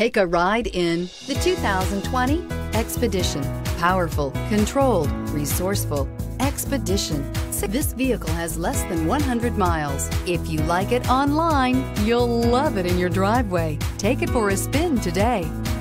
Take a ride in the 2020 Expedition. Powerful, controlled, resourceful. Expedition. This vehicle has less than 100 miles. If you like it online, you'll love it in your driveway. Take it for a spin today.